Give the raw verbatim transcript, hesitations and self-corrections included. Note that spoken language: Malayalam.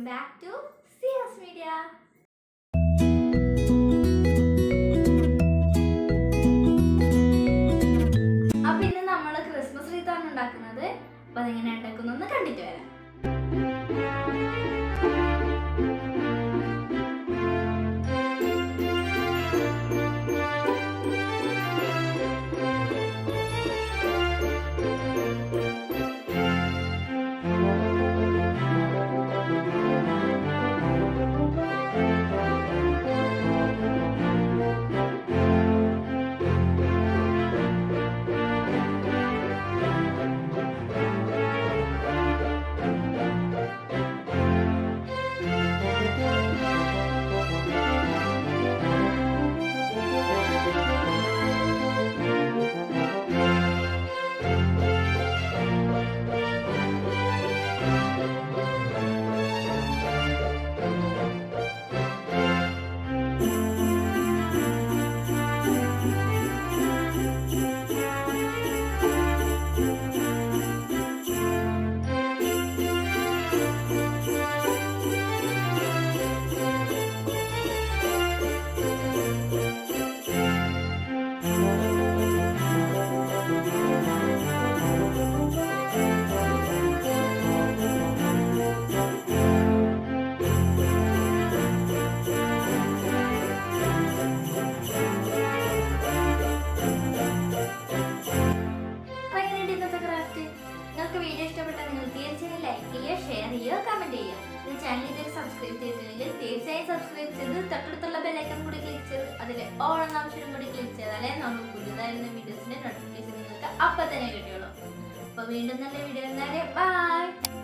welcome back to Sia's Media. അപ്പോൾ ഇന്ന് നമ്മൾ ക്രിസ്മസ് റീത്താണ് ഉണ്ടാക്കുന്നത്. അപ്പോൾ അതെങ്ങനെ ഉണ്ടാക്കുന്നതെന്ന് കണ്ടിട്ട് വരാം. വീഡിയോ ഇഷ്ടപ്പെട്ടാൽ നിങ്ങൾ തീർച്ചയായും ലൈക്ക് ചെയ്യുക, ഷെയർ ചെയ്യുക, കമന്റ് ചെയ്യുക. ചാനൽ ഇതൊക്കെ സബ്സ്ക്രൈബ് ചെയ്തിട്ടുണ്ടെങ്കിൽ തീർച്ചയായും സബ്സ്ക്രൈബ് ചെയ്ത് തൊട്ടടുത്തുള്ള ബെല്ലൈക്കൺ കൂടി ക്ലിക്ക് ചെയ്ത് അതിൽ ഓൾ എന്ന ഓപ്ഷനും കൂടി ക്ലിക്ക് ചെയ്താലേ നമ്മൾ പുതുതായിരുന്ന വീഡിയോസിന്റെ നോട്ടിഫിക്കേഷൻ നിങ്ങൾക്ക് അപ്പം തന്നെ കിട്ടുള്ളൂ. അപ്പോൾ വീണ്ടും നല്ല വീഡിയോ എന്നാലേ ബൈ.